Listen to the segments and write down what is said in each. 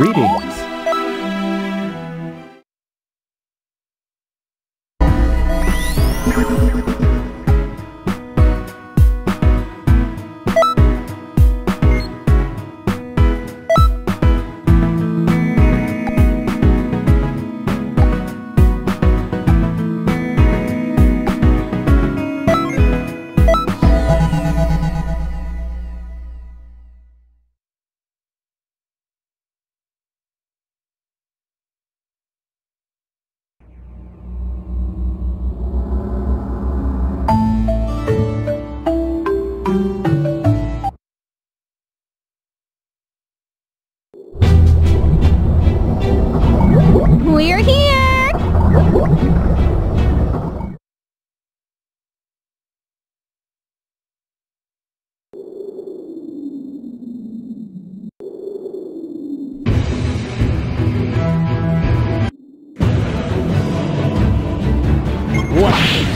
Greetings. We're here! What?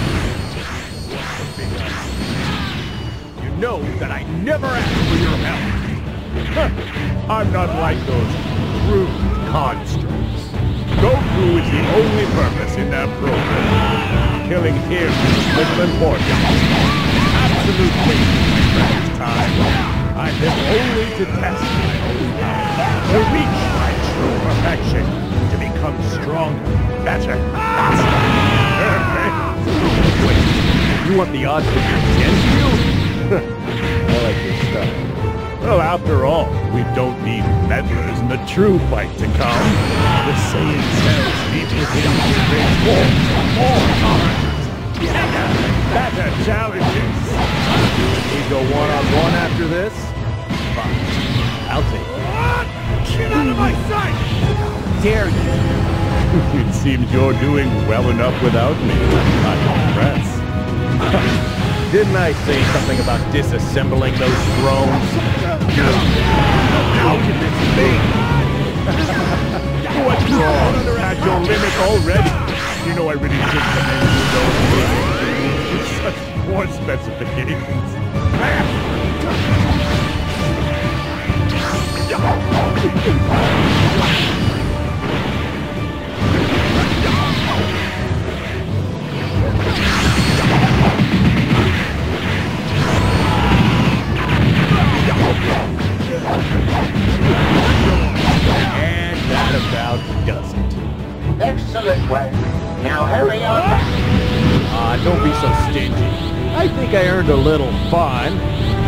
You know that I never asked for your help. I'm not like those crude constructs. Goku is the only purpose in that program. Killing him is little important. Absolute waste of my friend's time. I live only to test my own power, to reach my true perfection, to become stronger, better, faster, perfect. Wait, you want the odds to be against you? I like your stuff. Well, after all, we don't need meddlers in the true fight to come. The Saiyan cells need to transform to more arms. Better challenges. We go one-on-one after this? Fine. I'll take it. What? Get out of my sight! How dare you? It seems you're doing well enough without me. I'm impressed. Didn't I say something about disassembling those drones? How can this be? What's wrong? At your limit already? You know I really should commend you those such poor specifications. And that about does it. Excellent work. Now hurry up. Don't be so stingy. I think I earned a little fun.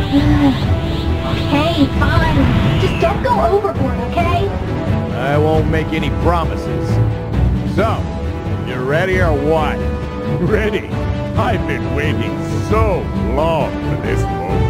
Hey, fine. Just don't go overboard, okay? I won't make any promises. So, you ready or what? Ready? I've been waiting so long for this moment.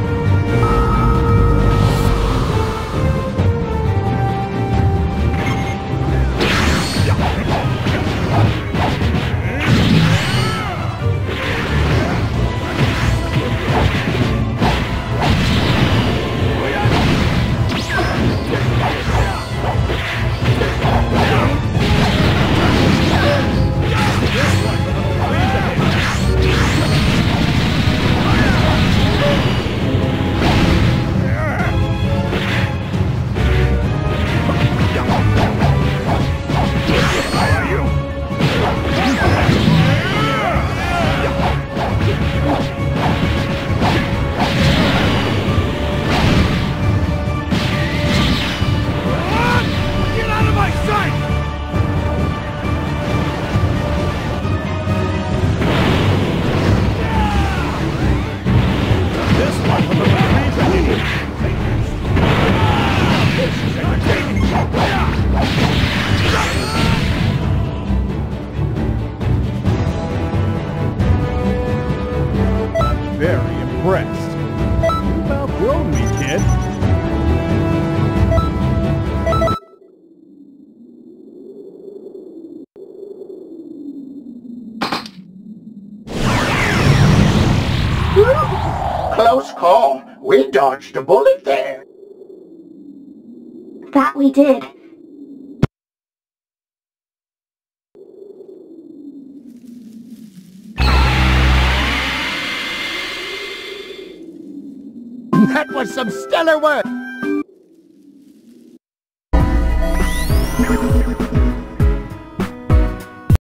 Very impressed. You've outgrown me, kid. Close call. We dodged a bullet there. That we did. That was some stellar work.